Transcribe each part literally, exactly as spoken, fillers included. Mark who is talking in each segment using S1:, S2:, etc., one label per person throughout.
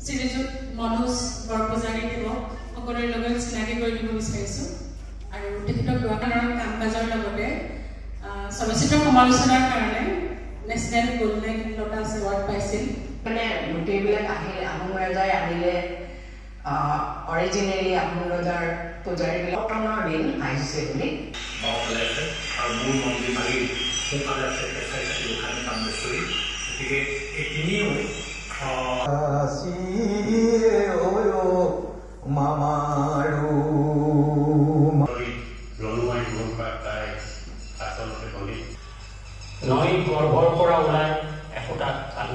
S1: শ্ৰীযুত মনোজ বৰপূজাৰী দিব সকলোৰে লগত চিনাকি কৰি দিব বিচাৰিছোঁ আৰু তেখেতক দুৱাকাৰৰ কাম কাজৰ লগতে চলচ্চিত্ৰ সমালোচনাৰ কাৰণে নেশ্যনেল গোল্ডেন লটাছ এৱাৰ্ড পাইছিল
S2: মানে গোটেইবিলাক আহিলে আহোম ৰজাই আহিলে অৰিজিনেলি আহোম ৰজাৰ পূজাৰীবিলাক পতনৰ দিন আহিছে বুলি
S3: আৰু মূল মন্দিৰ ভাগি সোনকালে কাম কৰি গতিকে এই তিনিও
S4: মামাৰো
S3: ললুৱাই গ'ল বা তাই আচলতে গলি
S5: নৈ গৰ্ভৰ পৰা ওলাই এশোটা কাণ্ড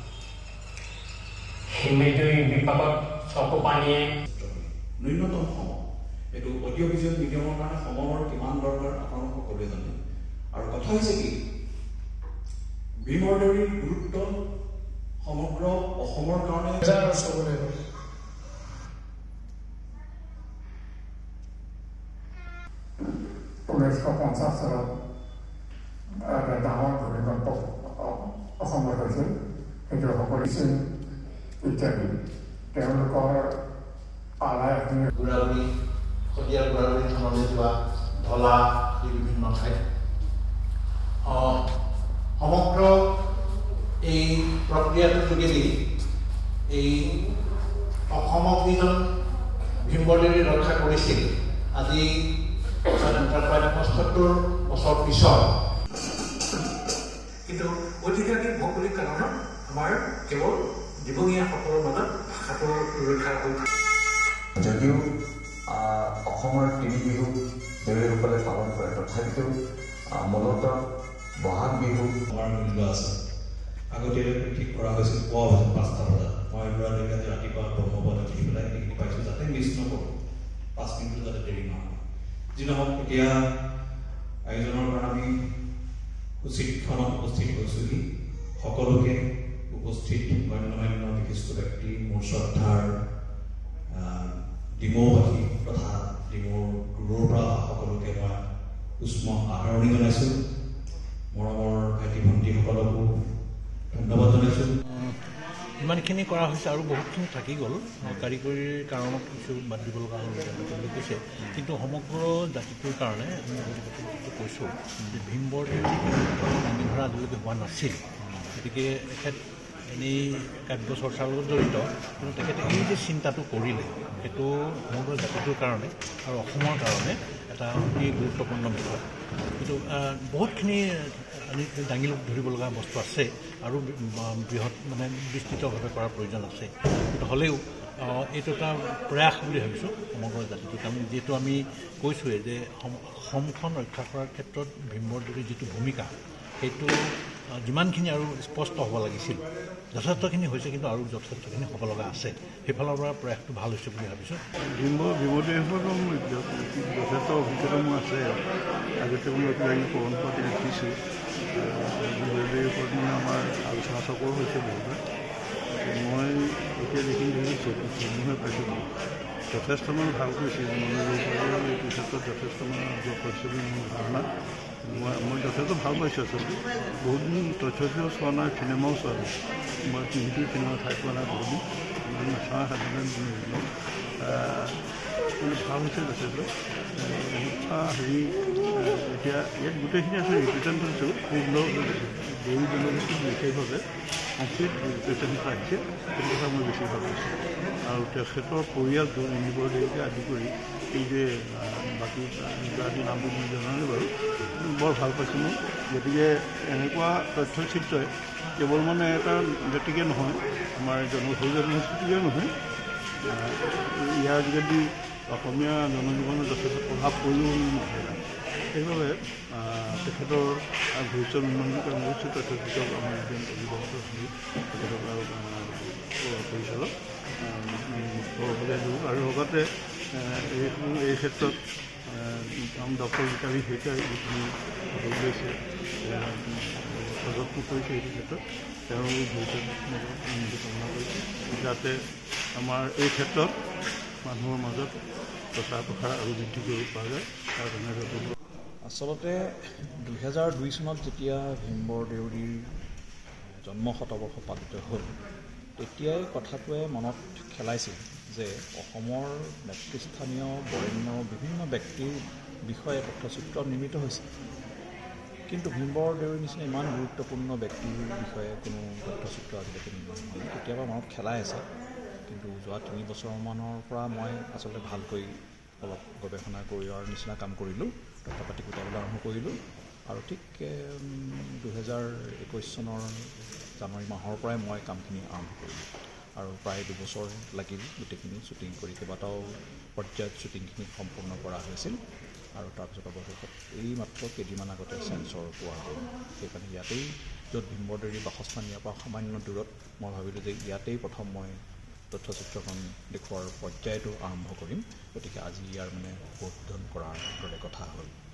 S5: হিমেদৈ বিপাকত চকু পানীয়ে
S6: ন্যূনতম সময় এইটো অডিঅ' ভিজুৱেল মিডিয়ামৰ কাৰণে সময়ৰ কিমান দৰকাৰ আপোনালোক সকলোৱে জানে আৰু কথা হৈছে কি ভীমৰদৈৰ গুৰুত্ব সমগ্ৰ অসমৰ কাৰণে
S7: ঊনৈছশ পঞ্চাছ চনত ডাঙৰ ভূমিকম্প অসমত হৈছিল সেইটো সকলোছিল ইত্যাদি তেওঁলোকৰ আলাই
S8: গুড়াগুড়ি শদিয়া গুড়াগুড়ি থানলৈ যোৱা ঢলা এই বিভিন্ন ঠাইত সমগ্ৰ এই প্ৰক্ৰিয়াটোৰ যোগেদি এই অসমক যিজন ভীমবৰদেৱে ৰক্ষা কৰিছিল আজি স্বাধীনতাৰ প্ৰায় পঁচসত্তৰ বছৰ পিছত
S3: কিন্তু ঐতিহাসিক ভৌগোলিক কাৰণত আমাৰ কেৱল জীৱনীয়াসকলৰ মাজত ভাষাটো ৰক্ষা হৈ থাকে
S4: যদিও অসমৰ তিনি বিহু দেউৰীসকলে পালন কৰে তথাপিতো মূলতঃ বহাগ বিহু
S6: আমাৰ মূল্য আছে আগতীয়াকৈ ঠিক কৰা হৈছিল পুৱা বজাত পাঁচটা বজাত মই ল'ৰালৈকে ৰাতিপুৱা ব্ৰহ্মপুৰত উঠি পেলাই সেইখিনি পাইছোঁ যাতে মিছ নকৰোঁ পাঁচ মিনিটটো যাতে দেৰি নহয় যি নহওক এতিয়া আয়োজনৰ কাৰণে আমি সূচীখনত উপস্থিত হৈছোঁহি সকলোকে উপস্থিত গণ্যমান্য বিশিষ্ট ব্যক্তি মোৰ শ্ৰদ্ধাৰ ডিমৌবাসী তথা ডিমৌৰ দূৰৰ পৰা সকলোকে মই উষ্ম আদৰণি জনাইছোঁ মৰমৰ ভাইটি ভণ্টিসকলকো ধন্যবাদ জনাইছোঁ
S9: ইমানখিনি কৰা হৈছে আৰু বহুতখিনি থাকি গ'ল কাৰিকৰীৰ কাৰণত কিছু বাদ দিব লগা হ'ল বুলি কৈছে কিন্তু সমগ্ৰ জাতিটোৰ কাৰণে আমি কথাটো কৈছোঁ যে ভীমবৰদেৱ দাঙি ধৰা আজিলৈকে হোৱা নাছিল গতিকে এখেত এনেই কাব্য চৰ্চাৰ লগত জড়িত কিন্তু তেখেতে এই যে চিন্তাটো কৰিলে সেইটো সমগ্ৰ জাতিটোৰ কাৰণে আৰু অসমৰ কাৰণে এটা অতি গুৰুত্বপূৰ্ণ বিষয় কিন্তু বহুতখিনি দাঙি ধৰিব লগা বস্তু আছে আৰু বৃহৎ মানে বিস্তৃতভাৱে কৰাৰ প্ৰয়োজন আছে কিন্তু হ'লেও এইটো এটা প্ৰয়াস বুলি ভাবিছোঁ সমগ্ৰ জাতিটোৰ কাৰণে যিহেতু আমি কৈছোঁৱেই যে অসমখন ৰক্ষা কৰাৰ ক্ষেত্ৰত ভীমবৰদেৱৰ যিটো ভূমিকা সেইটো যিমানখিনি আৰু স্পষ্ট হ'ব লাগিছিল যথেষ্টখিনি হৈছে কিন্তু আৰু যথেষ্টখিনি হ'ব লগা আছে সেইফালৰ পৰা প্ৰয়াসটো ভাল হৈছে বুলি ভাবিছোঁ
S10: ভীম ভীমদেৱৰ যথেষ্ট অভিজ্ঞতা মোৰ আছে আগতে মই কিবাকিবি পৰম্পৰাতে ৰাখিছোঁ ভীমদেৱৰ ওপৰত মানে আমাৰ আলোচনা চক্ৰ হৈছে বহুতবাৰ মই এতিয়া যিখিনি দেখিছোঁ সমূহে পাইছোঁ যথেষ্ট মানে ভাল কৰিছে মনোযোগ এইটো ক্ষেত্ৰত যথেষ্ট মানে যোগ কৰিছে বুলি মোৰ ধাৰণা মই মই যথেষ্ট ভাল পাইছোঁ আচলতে বহুতদিন তথ্যও চোৱা নাই চিনেমাও চোৱা নাই মই টিভিটো চিনেমা চাই পোৱা নাই বহুতদিন ইমান নাচাওঁ সাধাৰণ কিন্তু ভাল হৈছে যথেষ্ট হেৰি এতিয়া ইয়াত গোটেইখিনি আছে ৰিপ্ৰেজেণ্ট কৰিছোঁ সুন্দৰ দেউৰী জনগোষ্ঠীক বিশেষভাৱে সংস্কৃত ৰিপ্ৰেজেণ্ট আহিছে সেইটো কথা মই বেছি ভাল পাইছোঁ আৰু তেখেতৰ পৰিয়ালটো ভীমবৰদেৱকে আদি কৰি এই যে বাকী ইত্যাদি নামটো মই জনালোঁ বাৰু বৰ ভাল পাইছোঁ মই গতিকে এনেকুৱা তথ্যচিত্ৰই কেৱল মানে এটা ব্যক্তিকে নহয় আমাৰ জন সেই জনগোষ্ঠীটোকে নহয় ইয়াৰ যোগেদি অসমীয়া জনজীৱনত যথেষ্ট প্ৰভাৱ পৰিও নহয় সেইবাবে তেখেতৰ ভৱিষ্যত উন্নয়নৰ কাৰণে উচিত তথ্যচিত্ৰ আমাৰ এজন অভিভাৱক তেখেতক পৰিচালক আৰু লগতে এই এই ক্ষেত্ৰত ডক্টৰ গীতালী শইকীয়াই যিখিনি হেৰি লৈছে প্ৰযত্ন কৰিছে এইটো ক্ষেত্ৰত তেওঁৰ ভৱিষ্যত কামনা কৰিছে যাতে আমাৰ এই ক্ষেত্ৰত মানুহৰ মাজত প্ৰচাৰ প্ৰসাৰ আৰু বৃদ্ধি কৰিব পৰা যায় তাৰ কাৰণে
S11: আচলতে দুহেজাৰ দুই চনত যেতিয়া ভীমবৰদেউৰীৰ জন্ম শতবৰ্ষ পালিত হ'ল তেতিয়াই কথাটোৱে মনত খেলাইছিল যে অসমৰ নেতৃস্থানীয় বৰেণ্য বিভিন্ন ব্যক্তিৰ বিষয়ে তথ্যচিত্ৰ নিৰ্মিত হৈছে, কিন্তু ভীম বৰদেউৰীৰ নিচিনা ইমান গুৰুত্বপূৰ্ণ ব্যক্তিৰ বিষয়ে কোনো তথ্যচিত্ৰ আজিলৈকে নিৰ্মাণ হোৱা নাই। কেতিয়াবা মনত খেলাই আছে, কিন্তু যোৱা তিনি বছৰমানৰ পৰা মই আচলতে ভালকৈ অলপ গৱেষণা কৰাৰ নিচিনা কাম কৰিলোঁ, তথ্য পাতি গোটাবলৈ আৰম্ভ কৰিলোঁ আৰু ঠিক দুহেজাৰ একৈছ চনৰ জানুৱাৰী মাহৰ পৰাই মই কামখিনি আৰম্ভ কৰিলোঁ আৰু প্ৰায় দুবছৰ লাগিল গোটেইখিনি শ্বুটিং কৰি, কেইবাটাও পৰ্যায়ত শ্বুটিংখিনি সম্পূৰ্ণ কৰা হৈছিল আৰু তাৰপিছত অৱশেষত এই মাত্ৰ কেইদিনমান আগতে চেঞ্চৰ পোৱা হ'ল। সেইকাৰণে ইয়াতেই য'ত ভীম বৰদেউৰীৰ বাসস্থান ইয়াৰ পৰা সামান্য দূৰত মই ভাবিলোঁ যে ইয়াতেই প্ৰথম মই তথ্যচিত্ৰখন দেখুওৱাৰ পৰ্যায়টো আৰম্ভ কৰিম, গতিকে আজি ইয়াৰ মানে উদ্বোধন কৰাৰ দৰে কথা হ'ল।